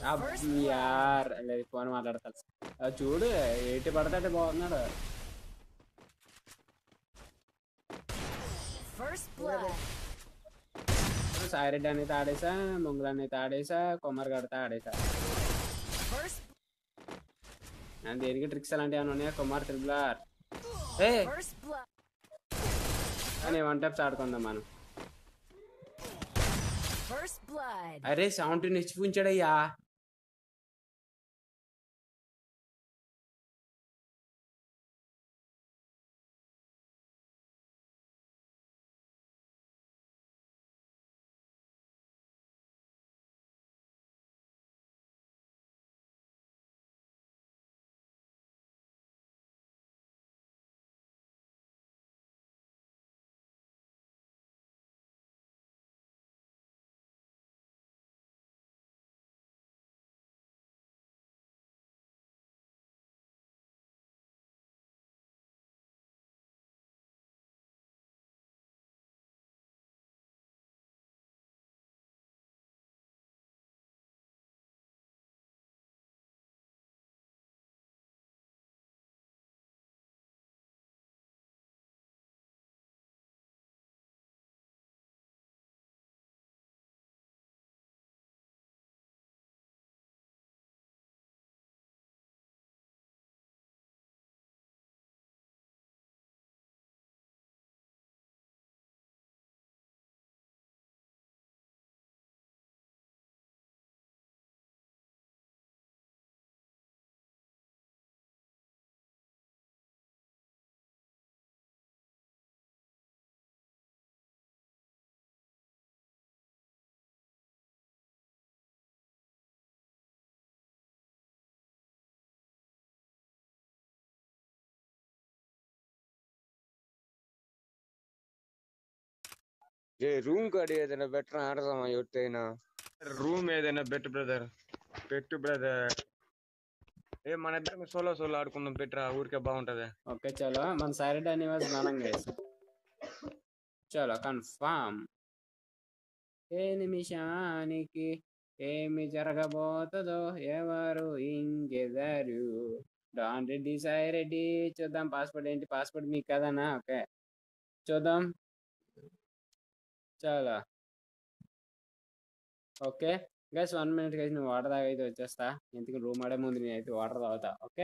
यार ఫోన్ మాట్లాడతాను చూడు ఏటి పడతాడు బాగున్నాడు సాయిరెడ్డి అనేది ఆడేసా ముంగులు అనేది ఆడేసా కొమ్మరి కడితే ఆడేసా నేను దేనికి ట్రిక్స్ అలాంటివి ఏమైనా ఉన్నాయా కుమార్ త్రిబులార్ అని వన్ టైప్స్ ఆడుకుందాం మనం అరే 17 హెచ్పి ఉంచాడయ్యా రూమ్ కాడి ఏదైనా బెటర్ ఆడదామా ఎట్టయినా రూమ్ ఏదైనా బెటర్ బ్రదర్ పెట్టు బ్రదర్ మన ఇద్దరం సోలో ఆడుకుందాం పెట్టురా ఊరికే బాగుంటది ఓకే చలో మన సాయిరెడ్డి అనివాస్ మనం చలో కన్ఫామ్ ఏ నిమిషానికి ఏమి జరగబోతుందో ఎవరు ఇంకెదరు డాన్ రెడ్డి సాయిరెడ్డి చూద్దాం పాస్పోర్ట్ ఏంటి పాస్పోర్ట్ మీకు కదనా ఓకే చూద్దాం చాలా ఓకే గైస్ 1 మినిట్ గైస్ నేను వాటర్ తాగైతే వచ్చేస్తా ఎందుకు రూమ్ ఆడే ముందు నేనైతే వాటర్ తాగుతా ఓకే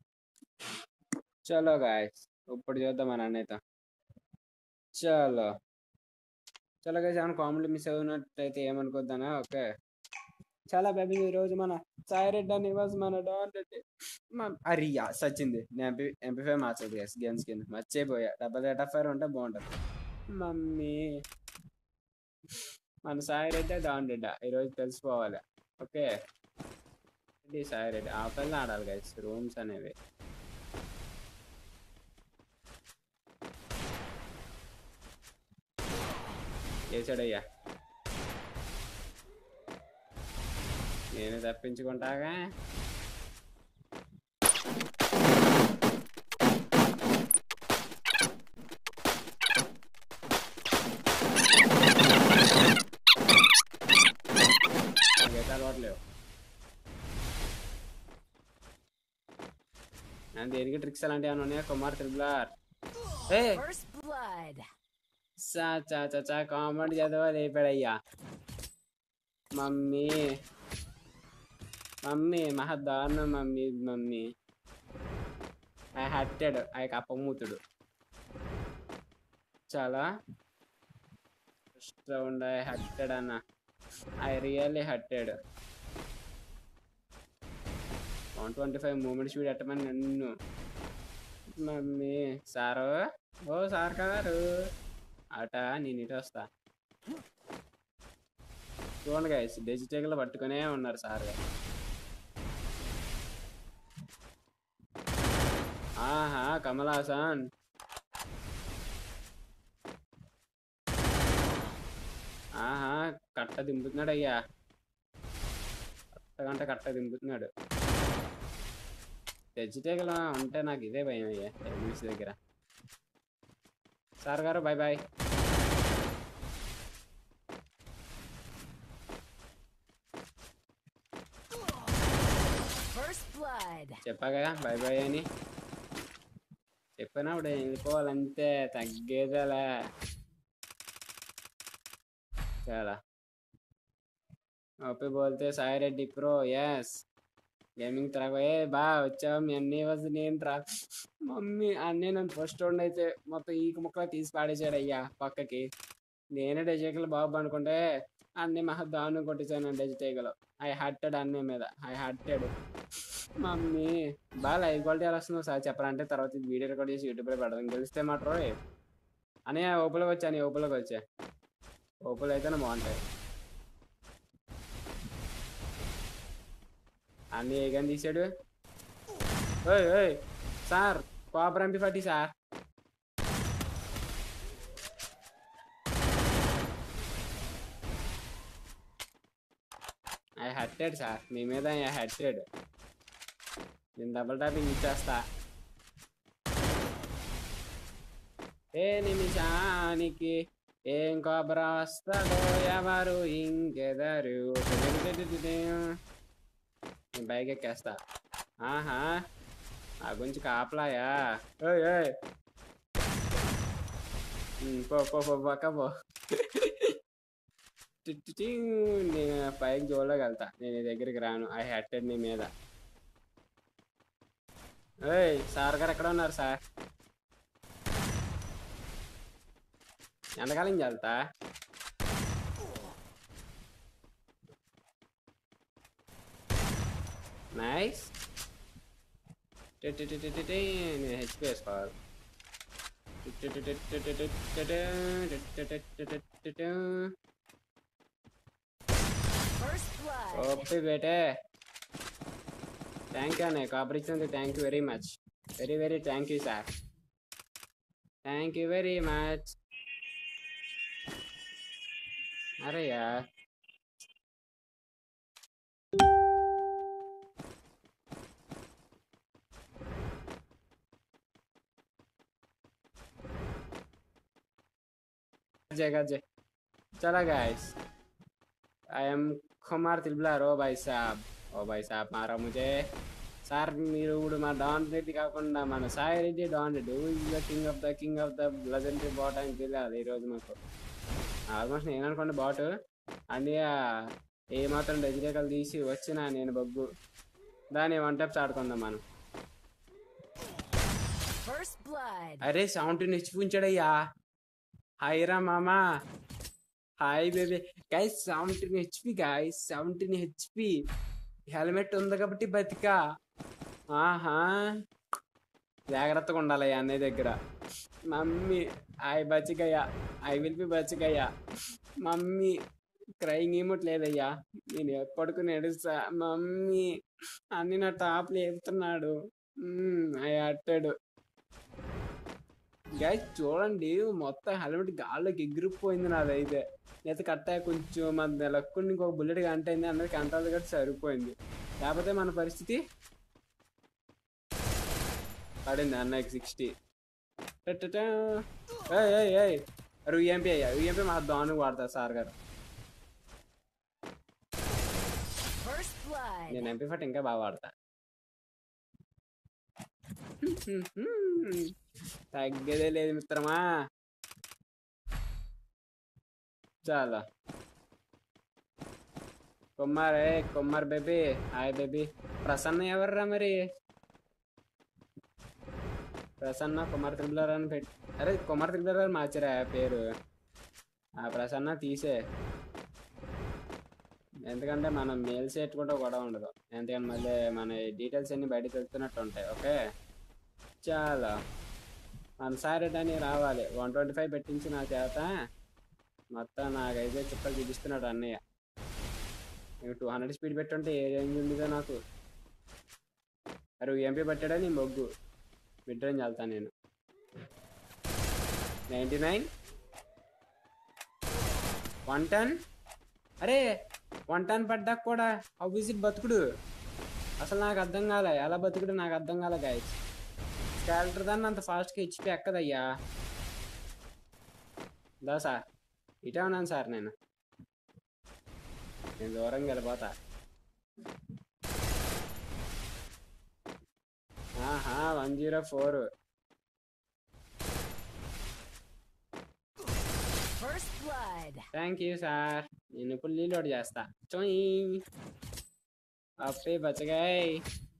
చలో గైస్ ఇప్పుడు చూద్దాం మన అన్నయ్యతో చలో చలో గైస్ ఏమైనా కామెంట్లు మిస్ అవునట్టయితే ఏమనుకోద్దానా ఓకే చాలా బేబీ ఈరోజు మన సాయిరెడ్డి అనివాస్ మన డాన్ రెడ్డి అరియా సచ్చింది నేను ఎంపీ5 మార్చదు గైస్ గేమ్స్ కింద మర్చిపోయా డబల్ రేట్ ఆఫ్ ఫైర్ ఉంటే బాగుంటుంది మమ్మీ మన సాయిరెడ్డి డాన్ రెడ్డి ఈరోజు తెలిసిపోవాలి ఓకే రెడ్డి సాయిరెడ్డి ఆ పైన ఆడాలి గైస్ రూమ్స్ అనేవి చేసాడయ్యా నేను తప్పించుకుంటాగా అలవాట్లేవు నేను దేనికి ట్రిక్స్ అలాంటివి ఏమైనా ఉన్నాయా కుమార్ త్రిబులార్ కామెంట్ చదవ లేపాడయ్యా మమ్మీ మమ్మీ మహా దారుణం మమ్మీ ఐ హట్టెడ్ ఐ అప్పమూతుడు చాలా ఫస్ట్ రౌండ్ ఐ హట్టెడ్ అన్న I really hated 125 moment speed ఎట్టమని నన్ను మమ్మీ సారు ఓ సార్ గారు అట నేను ఇటు వస్తా చూడండి గైస్ డిజిటల్ పట్టుకునే ఉన్నారు సార్ ఆహా కమల్ హాసన్ ఆహా కట్ట దింపుతున్నాడు అయ్యా కట్ట దింపుతున్నాడు వెజిటేబుల్ ఉంటే నాకు ఇదే భయం అయ్యా ఎనిమిస్ దగ్గర సార్ గారు బాయ్ బాయ్ చెప్పాగా బై బై అని చెప్పినప్పుడు వెళ్ళిపోవాలంతే తగ్గేదేలా చాలా ఓపి బోల్తే Sai Reddy pro S gaming తరగయే బా వచ్చావు మీ అన్నీ వద్దు నేను రా మమ్మీ అన్నీ నన్ను ఫస్ట్ రౌండ్ అయితే మొత్తం ఈక ముక్కలు తీసి పాడేశాడు అయ్యా పక్కకి నేనే డెజిటేగలు బాబు అనుకుంటే అన్నీ మహా దారుణం కొట్టేశాను డెజిటేగలు ఐ హట్టెడ్ అన్నీ మీద ఐ హట్టెడ్ మమ్మీ బాగా లైవ్ క్వాలిటీ ఎలా వస్తుందో సార్ చెప్పాలంటే తర్వాత వీడియో రికార్డ్ చేసి యూట్యూబ్లో పెడదాం గెలిస్తే మాట్రో అని ఓపెన్లోకి వచ్చా అని ఓపెన్లోకి వచ్చా ఓపెన్లో అయితేనే బాగుంటాయి అన్నీ ఏగాని తీసాడు ఓయ్ ఓయ్ సార్ కాపర్ ఎంపీ పట్టి సార్ ఐ హట్టెడ్ సార్ మీ మీద ఐ హట్టెడ్ నేను డబుల్ టాపింగ్ ఇచ్చేస్తా ఏ నిమిషానికి ఏం కొబ్బరి వస్తాడో ఎవరు ఇంకెదరు బైక్ ఎక్కేస్తా ఆహా ఆ గురించి కాపలాయా ఓయ్ ఓయ్ పో పో పో పక్క పో నేను పైకి జోలోకి వెళ్తా నేను నీ దగ్గరికి రాను ఐ హట్టెడ్ నీ మీద ఏయ్ సార్ గారు ఎక్కడ ఉన్నారు సార్ ఎంతకాలం వెళ్తా నైస్ నేను హెచ్పి వేసుకోవాలి ఓకే బేటే థ్యాంక్ యూ అన్నయ్య కాపర్ ఇచ్చినందుకు thank you very much very very thank you sir thank you very much अरे यार जय चला गाइस आई एम कुमार तिलबलार ओ भाई साहब मारा मुझे సార్ మీరు ఇప్పుడు మా డాన్ రెడ్డి కాకుండా మన Sai Reddy Don Reddy is the king of the legendary bot అని తెలియాలి ఈరోజు మాకు ఆల్మోస్ట్ నేను అనుకోండి బాట్ అన్నీ ఏమాత్రం డెజిరేకలు తీసి వచ్చినా నేను బొగ్గు దాన్ని వన్ టైప్స్ ఆడుకుందాం మనం అరే 17 హెచ్పి ఉంచాడయ్యా హాయ్ రా మామా hi baby guys 17 HP guys 17 HP helmet ఉంది కాబట్టి బతికా ఆహా జాగ్రత్తగా ఉండాలి అన్నయ్య దగ్గర మమ్మీ ఐ బచ్చికయ్యా ఐ విల్ బి బచ్చికయ్యా మమ్మీ క్రైంగ్ ఏమట్లేదయ్యా నేను ఎప్పటికీ నడుస్తా మమ్మీ అన్ని నా టాప్ లేపుతున్నాడు ఐ అట్టాడు గైస్ చూడండి మొత్తం హెల్మెట్ గాల్లోకి ఎగిరిపోయింది నాదైతే లేదా కట్ట కొంచెం మన లక్కుండి ఇంకొక బుల్లెట్ కంటైంది అందరికి కంటాలు కట్టి సరిపోయింది లేకపోతే మన పరిస్థితి పడింది అన్నకి 60 యూఎంపీ అయ్యా యూఎంపీ మా దాను వాడతారు సార్ గారు నేను ఎంపీ ఫట్ ఇంకా బాగా వాడతా తగ్గేదే లేదు మిత్రమా చాలా Kumar baby hi baby Prasanna ఎవర్రా మరి ప్రసన్న కుమార్ త్రిబులర్ అని పెట్టి అరే కుమార్ త్రిబులర్ అని మార్చారా పేరు ఆ ప్రసన్న తీసే ఎందుకంటే మనం మెయిల్ సెట్ కూడా గొడవ ఉండదు ఎందుకంటే మళ్ళీ మన డీటెయిల్స్ అన్ని బయటకు వెళ్తున్నట్టు ఉంటాయి ఓకే చాలా మన సారెడ్ అని రావాలి 125 పెట్టించి నా చేత మొత్తం నాకైతే చుక్కలు చూపిస్తున్నాడు అన్నయ్య 200 స్పీడ్ పెట్టుంటే ఏ రేంజ్ ఉందిగా నాకు అరే ఎంపీ పెట్టాడని మొగ్గు మిడ్ రేంజ్ వెళ్తాను నేను 99 110 అరే 110 పడ్డాక కూడా విజిట్ బతుకుడు అసలు నాకు అర్థం కాలే ఎలా బతుకుడు నాకు అర్థం కాలే గైస్ క్యారెక్టర్ దాన్ని అంత ఫాస్ట్గా హెచ్పి ఎక్కదయ్యా దా సార్ ఇటే ఉన్నాను సార్ నేను దూరంగా వెళ్ళిపోతా ఆహా 104. First blood. Thank you sir. నేను ఇప్పుడు రీలోడ్ చేస్తా. చోయ్ అప్పే బచ్చగాయ్.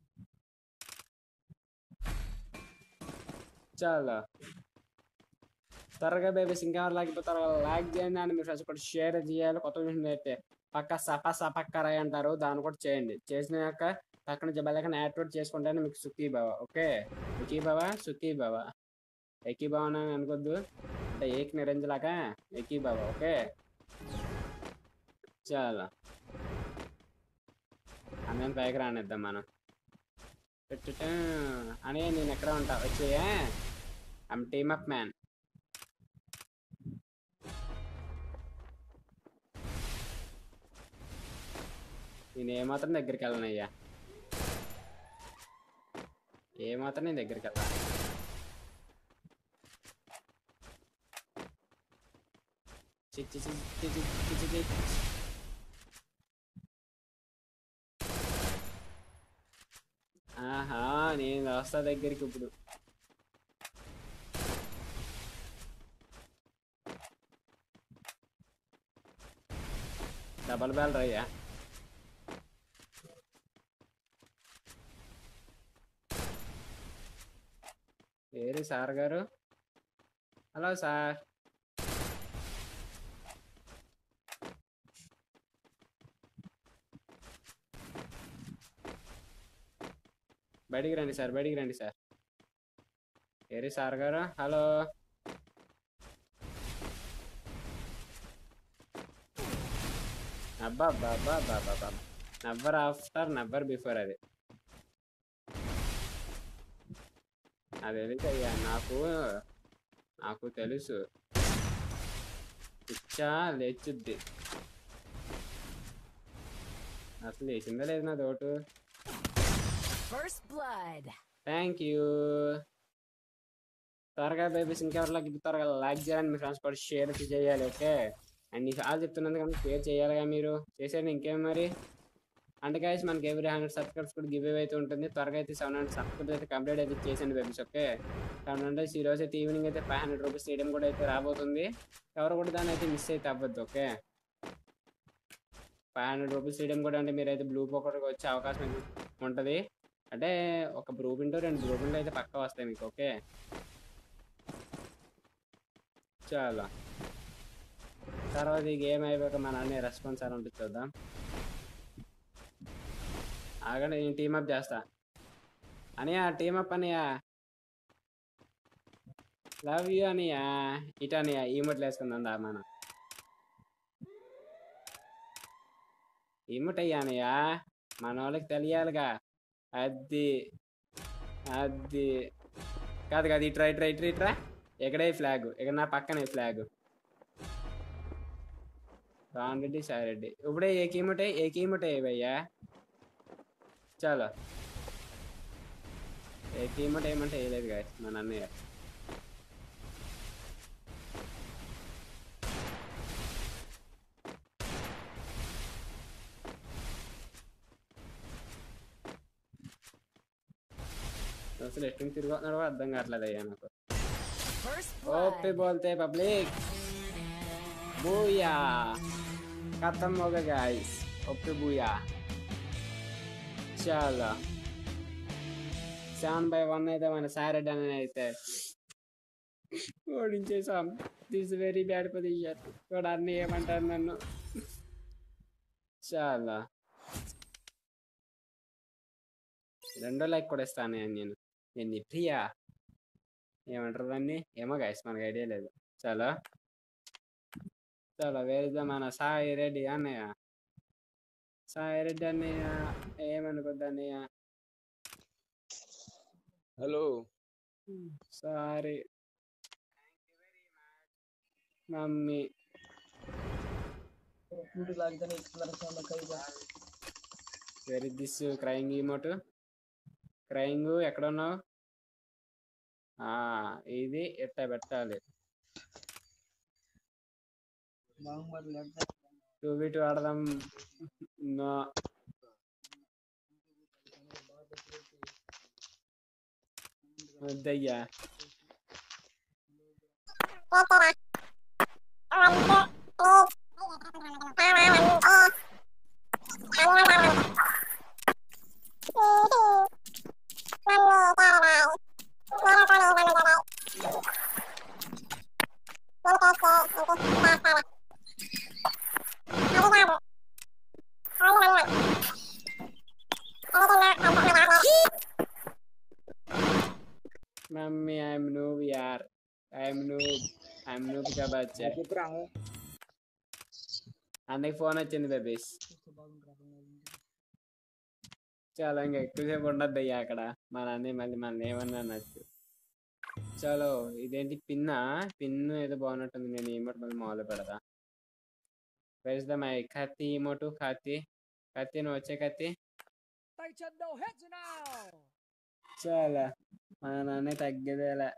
చాలా త్వరగా బేబీస్ ఇంకా లేకపోతే లైక్ చేయండి అండ్ మీ ఫ్రెండ్స్ కూడా షేర్ చేయాలి. కొత్త విషయం అయితే పక్క సపక్కరాయ్ అంటారు, దాన్ని కూడా చేయండి. చేసినాక పక్కన బెల్లైకాన్ యాక్టివేట్ చేసుకుంటేనే మీకు సుఖీ బావ. ఓకే సుఖీ బావ సుఖీ బావ ఎకీ బావ అని అనుకోద్దు, అంటే ఏక్ నిరంజలాగా ఎకీ బావ. ఓకే చాలా అందరం పైకి రానిద్దాం మనం. అని నేను ఎక్కడ ఉంటా వచ్చే ఐమ్ టీమ్ అప్ మ్యాన్. నేను ఏమాత్రం దగ్గరికి వెళ్ళనయ్యా, ఏమాత్రం నేను దగ్గరికి వెళ్ళా. ఆహా నేను వస్తా దగ్గరికి ఇప్పుడు. డబల్ బ్యాలర్ అయ్యా. ఏరి సార్ గారు. Hello sir. బయటికి రండి సార్, బయటికి రండి సార్. ఏరి సార్ గారు. హలో అబ్బా అబ్బా అబ్బా అబ్బా అబ్బా. Never after never before. అది అయ్యా నాకు తెలుసు. పిచ్చా లేచుద్ది. అసలు లేచిందా లేదు నా తోటు. First blood. Thank you. త్వరగా బేబీస్ ఇంకెవరిలోకి త్వరగా లైక్ చేయాలని మీ ఫ్రెండ్స్ కూడా షేర్ చేయాలి. ఓకే అండ్ ఈ సార్ చెప్తున్నందుకు కానీ షేర్ చేయాలిగా మీరు. చేసేయండి ఇంకేం మరి. అంటే గైస్ మనకి ఎవ్రీ 100 సబ్స్క్రైబ్స్ కూడా గివ్ అవే అయితే ఉంటుంది. త్వరగా అయితే 700 సబ్స్క్రైబ్స్ అయితే కంప్లీట్ అయితే చేసేయండి బేబీస్. ఓకే 700 ఈ రోజు అయితే ఈవినింగ్ అయితే 500 రూపీస్ స్టేడియం కూడా అయితే రాబోతుంది. ఎవరు కూడా దాన్ని అయితే మిస్ అయితే అవ్వద్దు. ఓకే 500 రూపీస్ స్టేడియం కూడా అంటే మీరైతే బ్లూ పోకర్కి వచ్చే అవకాశం అయితే ఉంటుంది. అంటే ఒక బ్లూ విండో 2 బ్లూ విండో అయితే పక్కా వస్తాయి మీకు. ఓకే చాలా తర్వాత ఈ గేమ్ అయిపోయాక మన అన్ని రెస్పాన్స్ అని ఉంటుంది చూద్దాం. ఆగండి నేను టీమప్ చేస్తా. అనియా టీమప్ అనియా. లవ్ యూ అనియా. ఇటు అనియా ఈముట్లు వేసుకుందాం దా మనం. ఈముట్ అయ్యా అనియా మన వాళ్ళకి తెలియాలిగా. అది అది కాదు కాదు ఇట్రా ఇట్రా ఇట్రా ఇట్రా. ఎక్కడే ఫ్లాగ్, ఇక్కడ నా పక్కనే ఫ్లాగ్. రాన్ రెడ్డి సాయి రెడ్డి ఇప్పుడే ఏకీముటే భయ్యా. చాలా ఏకీముట ఏమంటే వేయలేదు గాయ మన అన్నయ్య. అసలు ఎట్టు తిరుగుతున్నాడో అర్థం కావట్లేదు అయ్యా నాకు. ఓపి బోల్తే పబ్లిక్ బూయా ఖతం హోగా గాయ్స్. OP Booyah. చాలా 7/1 అయితే మన సారెడ్ అని అయితే ఓడించేసాం. This very bad position. కూడా అన్ని ఏమంటారు నన్ను. చాలా 2 లైక్ కూడా ఇస్తాను నేను. నేను ప్రియా ఏమంటారు దాన్ని ఏమో గైస్ మనకు ఐడియా లేదు. చాలా చాలా వేరే మన సాయి రెడ్డి అన్నయ్య. సాయి రెడ్డి అన్నయ్య ఏమనుకోద్దు అన్నయ్య. Hello sorry mummy. Very this crying emote. Crying ఎక్కడ ఉన్నావు. ఇది ఎట్ట పెట్టాలి. 2v2 ఆడదాం. నో వద్దయ్యా. మమ్మీ ఐఎమ్ నూబ్ యార్, ఐఎమ్ నూబ్ కా బచ్చా. అన్నకి ఫోన్ వచ్చింది బేబీస్. చాలా ఇంకా ఎక్కువసేపు ఉండద్దు అయ్యా అక్కడ. మా నాన్న మళ్ళీ మన ఏమన్నా నచ్చు. చలో ఇదేంటి పిన్ను ఏదో బాగున్నట్టుంది. నేను ఈమోట్ మళ్ళీ మొదలు పెడతా. వేస్ ద మై కత్తి ఈమోటు కత్తి నువ్వు వచ్చే కత్తి. చాలా మా నాన్న తగ్గేదేలా.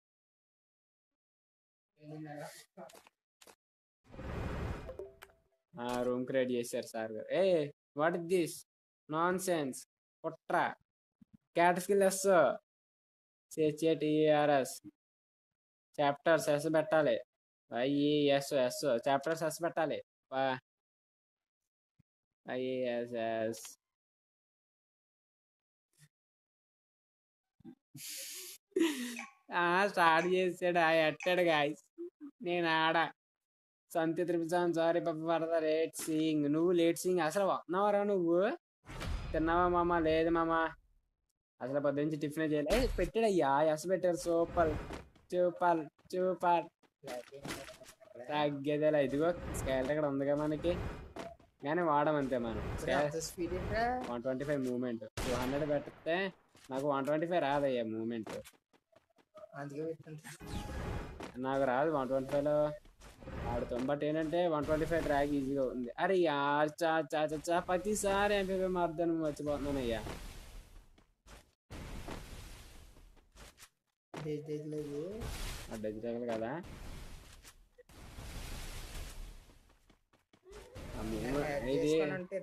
రూమ్ క్రియేట్ చేశారు సార్ గారు. ఏ వాట్ ఇస్ దిస్ నాన్ సెన్స్ కుట్రా. క్యాట్ స్కిల్ ఎస్ CHATERS చాప్టర్స్ ఎస్ పెట్టాలి. IES చాప్టర్స్ ఎస్ పెట్టాలి. IES స్టార్ట్ చేసాడు. ఎట్టాడు గాయస్. నేను ఆడ సంతి త్రిపుసాన్ సారీ పప్ప పడతా. లేట్ సింగ్ నువ్వు లేట్ సింగ్ అసలు వస్తున్నావరా నువ్వు? తిన్నావా మామ? లేదు మామ, అసలు పొద్దు నుంచి టిఫిన్ చేయలే. పెట్టాడయ్యా ఎస్ పెట్టారు. సూపర్ తగ్గేదేలా. ఇదిగో స్కేల్ ఇక్కడ ఉందిగా మనకి, కానీ వాడమంతే మనం. 125 మూమెంట్ 200 పెడితే నాకు 125 రాదయ్యా మూమెంట్. నాకు రాదు 125లో ఆడుతాం. బట్ ఏంటంటే 125 డ్రాగ్ ఈజీగా ఉంది. అరే యార్ చా ప్రతిసారి ఎంపీ మార్దాను మర్చిపోతున్నానయ్యా. డిజిటల్ కదా. ఇది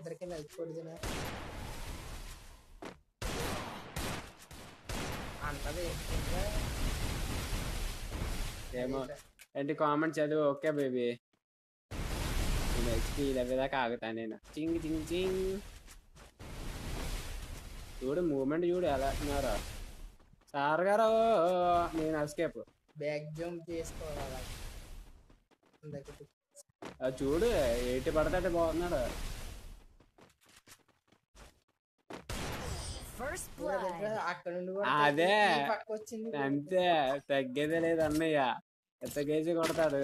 ఏమో ఏంటి కామెంట్ చదువు. ఓకే బేబీ, నేను HP దాకా ఆగుతా నేను. చింగ్ చింగ్ చింగ్. చూడు మూమెంట్ చూడు ఎలా అంటున్నారా సార్ గారు. నేను ఎస్కేప్ బ్యాక్ జంప్ చేసుకోవాలి. చూడు 80 పడతాడు పోతున్నాడు. First blood. అక్కడ నుండి అదే పక్క వచ్చింది. అంతే, తగ్గేదే లేదు అన్నయ్య. ఎంత కేజీ కొడతాడు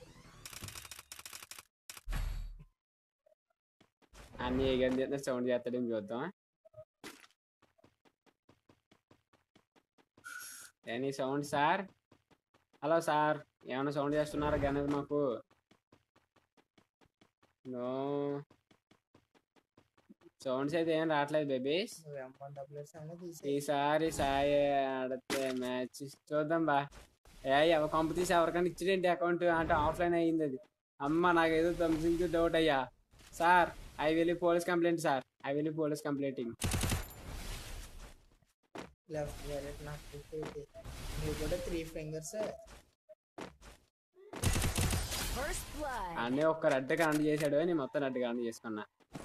అన్ని. ఏ సౌండ్ చేస్తాడు చూద్దాం. Any sound sir? Hello sir, ఏమైనా సౌండ్ చేస్తున్నారా గణేష్ మాకు? నో సౌండ్స్ అయితే ఏం రావట్లేదు బేబీస్. ఈసారి సాయి ఆడితే మ్యాచ్ చూద్దాం బా. కాంపిటీషన్ ఎవరికైనా ఇచ్చేదేంటి అకౌంట్ అంటే ఆఫ్లైన్ అయ్యింది అది. అమ్మ నాకేదో సంథింగ్ డౌట్ అయ్యా. Sir I will police complaint sir, I will police complainting. Left right నాకు కూడా 3 ఫింగర్స్. అన్నీ ఒక్క రెడ్ కనెక్ట్ చేశాడు, నేను మొత్తం రెడ్ కనెక్ట్ చేసుకున్నా.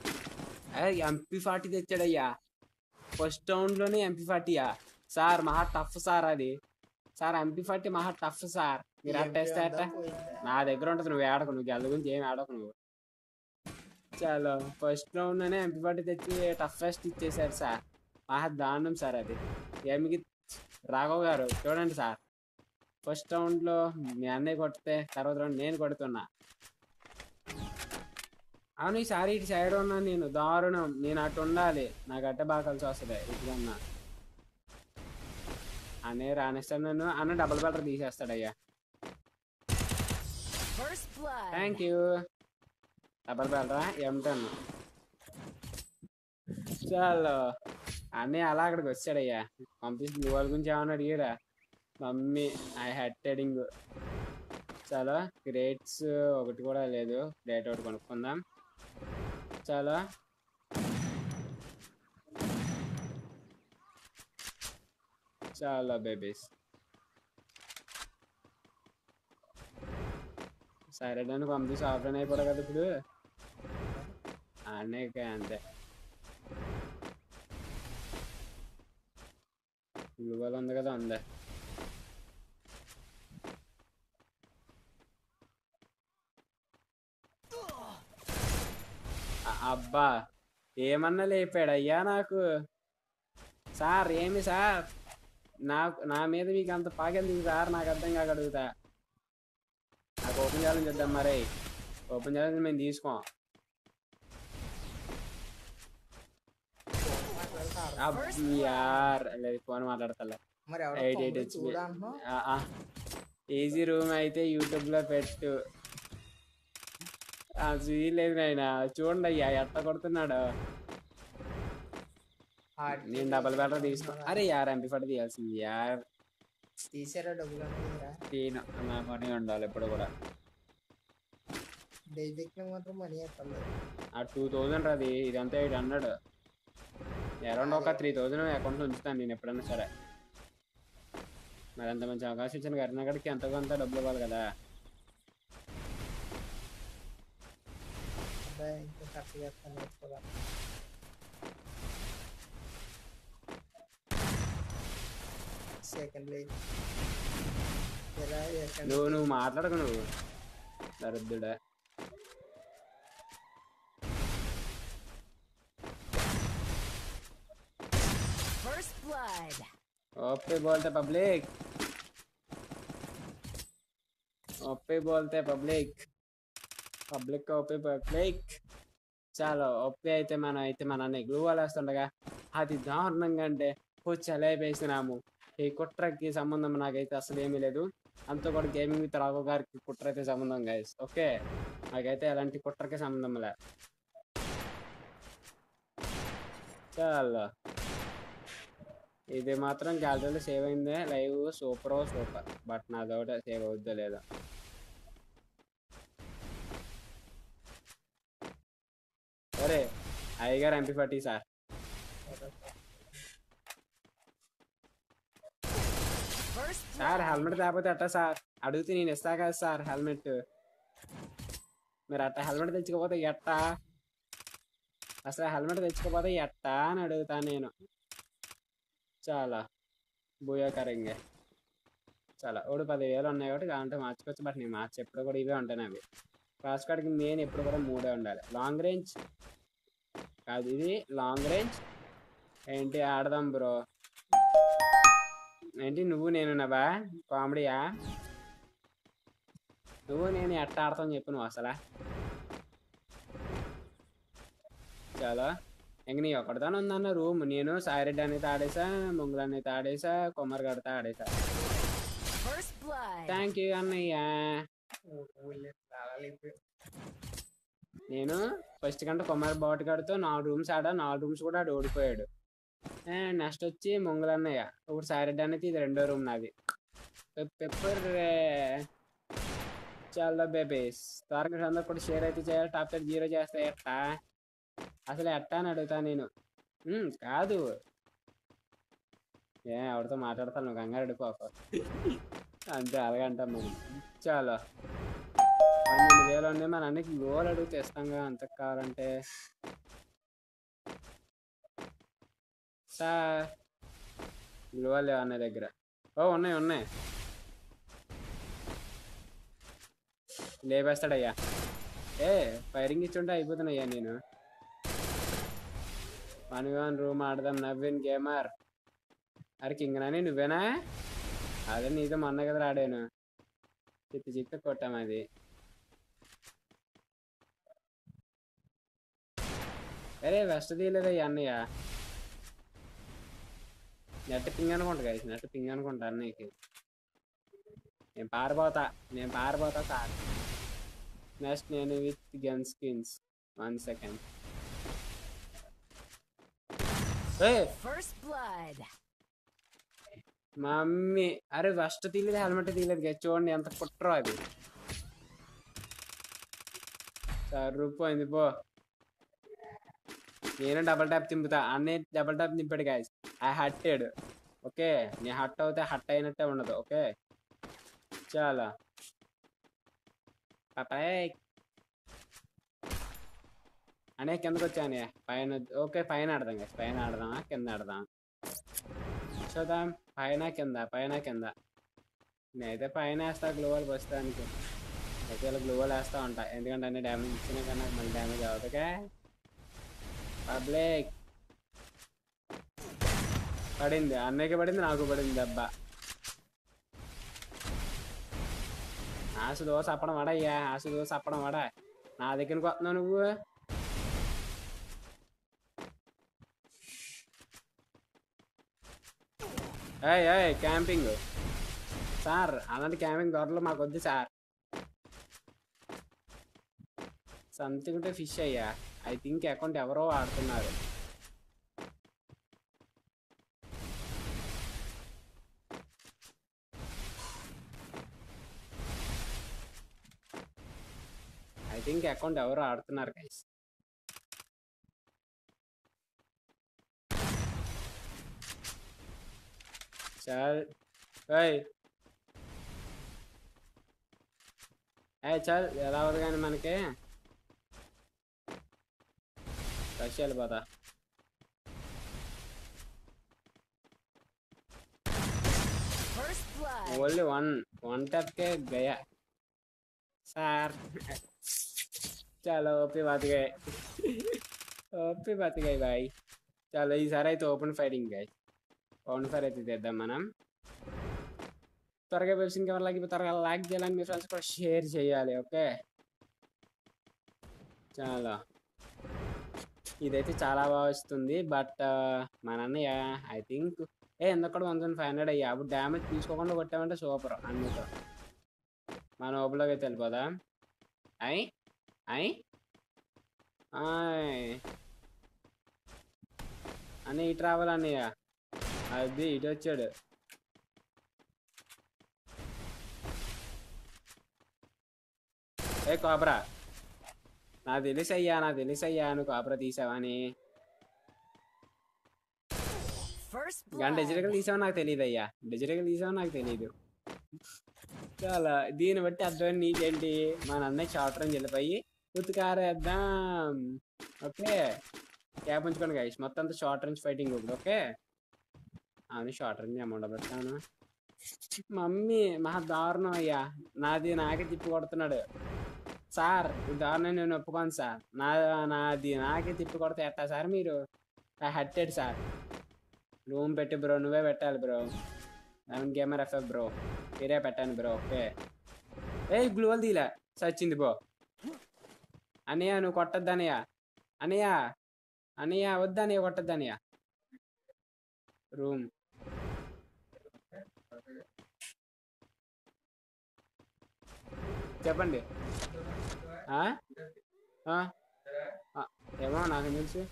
MP40 తెచ్చాడయ్యా ఫస్ట్ రౌండ్ లోనే. MP40 సార్ మహా టఫ్ సార్ అది. సార్ MP40 మహా టఫ్ సార్. మీరు అట్టేస్తే అట్ట నా దగ్గర ఉంటుంది. నువ్వు ఆడకు, నువ్వు గెల గురించి ఏమి ఆడకు నువ్వు. చలో ఫస్ట్ రౌండ్ లోనే MP40 తెచ్చి టఫెస్ట్ ఇచ్చేసారు సార్. మహా దారుణం సార్ అది. ఏమికి రాఘవ్ గారు చూడండి సార్, ఫస్ట్ రౌండ్ లో మీ అన్నయ్య కొడితే తర్వాత రౌండ్ నేను కొడుతున్నా. అవును ఈసారి ఇటు సైడ్ ఉన్నా నేను. దారుణం, నేను అటు ఉండాలి. నాకు అట్ట బాగా కలిసి వస్తుంది ఇటుకన్నా. అనే రాణిస్తాడు నన్ను. అన్న డబుల్ బెటర్ తీసేస్తాడయ్యా. Thank you. డబుల్ బెటరా M10. చాలు అన్నయ్య అలా అక్కడికి వచ్చాడయ్యా. పంపిస్తుంది వాళ్ళ గురించి ఏమన్నా అడిగారా? Mummy I head heading. చాలా గ్రేట్స్ ఒకటి కూడా లేదు. గ్రేట్ ఒకటి కొనుక్కుందాం. చాలా చాలా బేబీస్. సరే దాన్ని పంపించి ఆఫ్లైన్ అయిపోవడం కదా ఇప్పుడు. అన్నయ్యకే అంతే. గ్లూవాల్ ఉంది కదా, ఉందే. అబ్బా ఏమన్నా లేపాడు అయ్యా నాకు. సార్ ఏమి సార్, నా మీద మీకు అంత పాకెందుకు సార్, నాకు అర్థం కాక అడుగుతా. నాకు ఓపెన్ ఛాలెంజ్ చేద్దాం మరి. ఓపెన్ ఛాలెంజ్ మేము తీసుకోం. యార్ లేదు, ఫోన్ మాట్లాడతలే. మరి 88 HP. ఈజీ రూమ్ అయితే యూట్యూబ్ లో పెట్టు. లేదు నాయన, చూడండి అయ్యా ఎట్ట కొడుతున్నాడు. నేను డబల్ బ్యాటర్ తీసుకో. అరే యార్ MP40 తీయాల్సింది యార్. తీసారా డబ్బులు? తీను, నా మనీ ఉండాలి ఎప్పుడు కూడా. మాత్రం మనీ చెప్పలేదు. 2000 అది, ఇదంతా 800. అరౌండ్ ఒక 3000 అకౌంట్లో ఉంచుతాను నేను ఎప్పుడైనా సరే. మరి అంత మంచి అవకాశం ఇచ్చిన కరీంనగర్కి ఎంతో కొంత డబ్బులు ఇవ్వాలి కదా. ఇంకా ఖర్చు చేస్తాను. నువ్వు మాట్లాడకు, నువ్వు దరిద్రుడా. First blood. ओपे बोलते पब्लिक, ओपे बोलते पब्लिक, పబ్లిక్ ఓపే పబ్లిక్. చాలా ఓపే అయితే మన గ్లూ వాల్ వేస్తుండగా అది దారుణంగా అంటే చలే వేసినాము. ఈ కుట్రకి సంబంధం నాకైతే అసలు ఏమీ లేదు. అంతా కూడా గేమింగ్ విత్ రాఘవ్ గారికి కుట్ర అయితే సంబంధం గైస్. ఓకే, నాకైతే ఎలాంటి కుట్రకి సంబంధం లే. చాలా ఇది మాత్రం గ్యాలరీలో సేవ్ అయిందే. లైవ్ సూపర్ బట్ నాదొకటే సేవ్ అవుద్దో లేదా. అరే అయ్యగారు MP40 సార్. సార్ హెల్మెట్ తేకపోతే అట్టా సార్ అడిగితే నేను ఇస్తా కదా సార్ హెల్మెట్. మీరు అట్టా హెల్మెట్ తెచ్చుకోపోతే ఎట్టా, అసలు హెల్మెట్ తెచ్చుకోపోతే ఎట్టా అని అడుగుతాను నేను. చాలా భూయాకరంగా చాలా. ఒకటి 10,000 ఉన్నాయి కాబట్టి కావాలంటే మార్చుకోవచ్చు. బట్ నేను మార్చి ఎప్పుడు కూడా ఇవే ఉంటాను. అవి క్రాస్ కార్డ్కి మెయిన్ ఎప్పుడు కూడా 3 ఉండాలి. లాంగ్ రేంజ్ కాదు, ఇది లాంగ్ రేంజ్. ఏంటి ఆడదాం బ్రో? ఏంటి నువ్వు నేను నవా కామెడీయా? నువ్వు నేను ఎట్ట ఆడతాను చెప్పు నువ్వు అసలు. చాలా ఇంక నీ ఒకటిదాని ఉందన్న రూమ్. నేను సాయిరెడ్డి అనేది ఆడేసా, ముంగులు అనేది ఆడేసా, కొమ్మరి గడితే ఆడేసా. థ్యాంక్ యూ అన్నయ్య. నేను ఫస్ట్ కంటే కొమ్మరి బాటు గడితో 4 రూమ్స్ ఆడా. 4 రూమ్స్ కూడా ఆడు ఓడిపోయాడు. నెక్స్ట్ వచ్చి ముంగులు అన్నయ్య. ఇప్పుడు సాయిరెడ్డి అనేది ఇది 2వ రూమ్ నాది. పెప్పర్ చాలా బేబీస్. త్వరగా అందరూ కూడా షేర్ అయితే చేయాలి. టాప్ 0 చేస్తే ఎట్టా అసలు ఎట్టా అని అడుగుతా నేను. కాదు ఎవరితో మాట్లాడతాను, నువ్వు కంగారు అడుకోక అంతే. అలాగంటాం మనం. చాలా 12,000 ఉన్నాయి. మన అన్నికి గోల్ అడిగితే ఇస్తాంగా అంత కావాలంటే. సార్ గోల్ లేవు అన్న దగ్గర. ఉన్నాయి లేపేస్తాడయ్యా. ఫైరింగ్ ఇచ్చుంటే అయిపోతున్నాయ్యా. నేను 1v1 రూమ్ ఆడదాం నవీన్ గేమర్. అరే కింగ్ నాని నువ్వేనా? అదే నీతో మొన్న కదా ఆడాను. చిత్త కొట్టాం అది. అరే వెస్ట్ తీయలేదయ్యా అన్నయ్య. నెట్ పింగ్ అనుకుంటా గైస్, నెట్ పింగ్ అనుకుంటా అన్నయ్యకి. నేను పారిపోతా సార్. నెక్స్ట్ నేను with gun skins. 1 second. Mummy అరే ఫస్ట్ తీయలేదు, హెల్మెట్ తీయలేదు గైస్. చూడండి ఎంత కుట్రో అది. సరిపోయింది పో. నేను డబల్ ట్యాప్ తింపుతా. అన్నీ డబల్ ట్యాప్ తింపాడు గైస్. I hated. ఓకే నీ హట్ అవుతే హట్ అయినట్టే ఉండదు ఓకే చాలా పాపాయ్ అనే కిందకు వచ్చానే పైన ఓకే పైన ఆడదాం guys. పైన ఆడదామా కింద ఆడదాం చూద్దాం పైన కింద నేనైతే పైన వేస్తా గ్లోవల్ ప్రస్తుతానికి అయితే ఇలా గ్లోవల్ వేస్తా ఉంటా ఎందుకంటే అన్ని డ్యామేజ్ ఇచ్చినా కన్నా మళ్ళీ డ్యామేజ్ అవుతుందిగా పబ్లిక్ పడింది అన్నయ్యకి పడింది నాకు పడింది దెబ్బ ఆసు దోశ అప్పడం వడయ్యా ఆసు దోశ అప్పడం వడ నా దగ్గరికి వస్తున్నావు నువ్వు ఏయ్ క్యాంపింగ్ సార్ అలాంటి క్యాంపింగ్ దొరలు మాకు వద్దు సార్ సంథింగ్ ఉంటే ఫిష్ అయ్యా ఐ థింక్ అకౌంట్ ఎవరో ఆడుతున్నారు ఐ థింక్ అకౌంట్ ఎవరో ఆడుతున్నారు గైస్ చల్ చల్ ఎలా అవుతుంది కానీ మనకి రష్ వెళ్ళిపోతా First blood. ఓన్లీ వన్ టప్కే గయా సార్ చాలా ఓపీ బత్ గయ్ బాయ్ చాలా ఈసారి అయితే open fighting guy open fire అయితే తెద్దాం మనం త్వరగా వెబ్స్ ఇంకా త్వరగా లైక్ చేయాలని మీ ఫ్రెండ్స్ కూడా షేర్ చేయాలి ఓకే చాలా ఇదైతే చాలా బాగా వస్తుంది బట్ మన అన్నయ్య ఐ థింక్ ఎందుకు 1500 అయ్యా అప్పుడు డ్యామేజ్ తీసుకోకుండా కొట్టామంటే సూపర్ అన్నితో మన ఓపులోకి అయితే వెళ్ళిపోదా అయ్ అని ఇటు రావాలన్నయ్య అది ఇటు వచ్చాడు కోబ్రా నాకు తెలుసయ్యా నువ్వు కోబ్రా తీసావని First కానీ blood. డిజిటల్ తీసావో నాకు తెలియదు చాలా దీన్ని బట్టి అర్థం నీకేంటి మా అన్నయ్య షార్ట్ రేంజ్ వెళ్ళిపోయి ఉతికారేద్దాం ఓకే క్యాప్ ఉంచుకోండి గైస్ మొత్తం అంతా షార్ట్ రేంజ్ ఫైటింగ్ ఇప్పుడు ఓకే అవును షార్ట్ రేంజ్ అమౌంట్ పెడతాను మమ్మీ మహా దారుణం అయ్యా నాకే తిప్పి కొడుతున్నాడు సార్ ఈ దారుణం నేను ఒప్పుకోను సార్ నాకే తిప్పి కొడితే ఎట్టా సార్ మీరు హట్టెడ్ సార్ రూమ్ పెట్టి బ్రో నువ్వే పెట్టాలి బ్రో గేమర్ ఎఫ్ఎఫ్ బ్రో మీరే పెట్టాను బ్రో ఓకే గ్లూవల్ తీలే సచ్చింది బ్రో అన్నయ్య నువ్వు కొట్టద్దు అన్నయ్య వద్దన్నయ్య కొట్టద్దు అన్నయ్య రూమ్ చెప్పండి ఏమో నాకు తెలుసు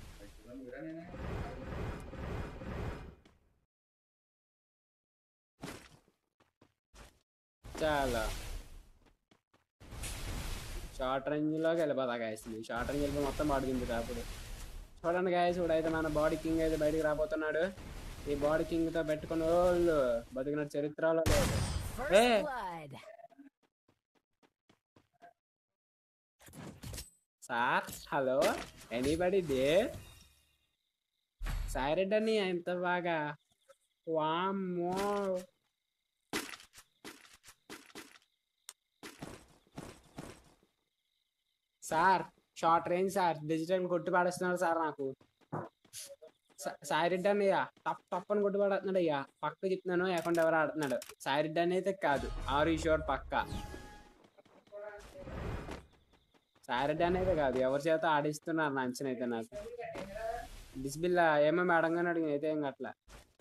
చాలా షార్ట్ రేంజ్లోకి వెళ్ళిపోతా గాయస్ షార్ట్ రేంజ్ వెళ్ళిపోయి మొత్తం బాడీ అప్పుడు చూడండి గాయస్ ఇప్పుడైతే మన బాడీ కింగ్ అయితే బయటికి రాబోతున్నాడు ఈ బాడీ కింగ్ తో పెట్టుకుని వాళ్ళు బతికిన చరిత్రలో లేదు First blood. Sir hello anybody దే సాయిరెడ్డి అని ఎంత బాగా వామ్మో sir short range sir digital కొట్టి పాడేస్తున్నాడు సార్ నాకు సాయిరెడ్డి అన్నయ్య టప్ అని కొట్టి పాడుతున్నాడు అయ్యా పక్క చెప్తున్నాను అకౌంట్ ఎవరు ఆడుతున్నాడు సాయిరెడ్డి అని అయితే కాదు ఆర్ షూర్ పక్క సాయిరెడ్డి అనేది కాదు ఎవరి చేత ఆడిస్తున్నారు నా అంచనా అయితే నాకు డిస్బిల్ ఏమో మేడంగానే అడిగింది అయితే ఏం అట్లా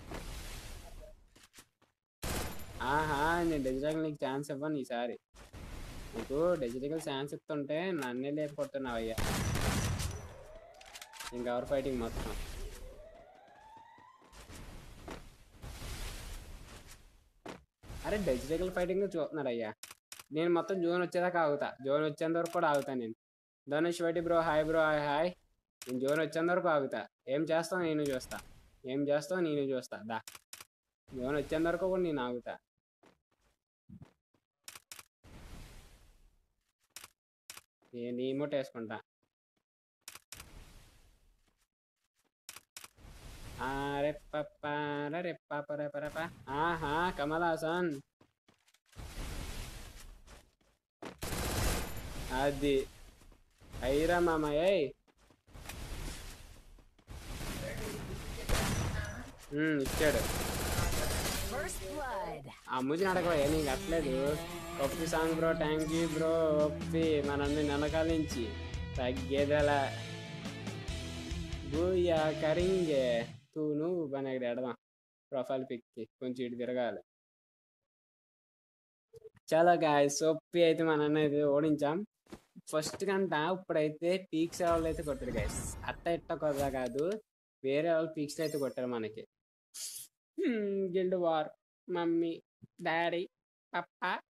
నేను డిజిటల్ నీకు ఛాన్స్ ఇవ్వను ఈసారి నీకు డిజిటల్ ఛాన్స్ ఇస్తుంటే నన్నే లేపుకొడుతున్నావు అయ్యా ఇంకెవరు ఫైటింగ్ మొత్తం అరే డిజిటల్ ఫైటింగ్ చూస్తున్నాడు అయ్యా నేను మొత్తం జోన్ వచ్చేదాకా ఆగుతా జోన్ వచ్చేంత వరకు కూడా ఆగుతా నేను ధనుష్ వైటి బ్రో హాయ్ బ్రో హాయ్ నేను జోన్ వచ్చేంత వరకు ఆగుతా ఏం చేస్తావు నేను చూస్తా దా జోన్ వచ్చేంత వరకు కూడా నేను ఆగుతా. నేను ఈమోట్ వేసుకుంటా. అరే పప్ప రే పాప రే పరప. ఆహా కమల్ హాసన్. అది అయిరా మామయ్య. ఇచ్చాడు. First blood. ఆ ముజి అడగవా నీకు అట్లేదు. ఒప్పి song bro, thank you bro. ఒప్పి మనల్ని వెనకాల నుంచి తగ్గేదలా. బూయా కరింగే తూ నువ్వు పని ఇక్కడ ఎడదాం. ప్రొఫైల్ పిక్కి కొంచెం ఇటు తిరగాలి. చాలా గాయస్, ఒప్పి అయితే మన అయితే ఓడించాం ఫస్ట్ కంట. ఇప్పుడైతే పీక్స్ వాళ్ళు అయితే కొట్టారు గాయస్. అట్ట ఇట్ట కొద్దా కాదు, వేరే వాళ్ళు పీక్స్ అయితే కొట్టారు మనకి. గిల్డ్ వార్, మమ్మీ, డాడీ, పప్ప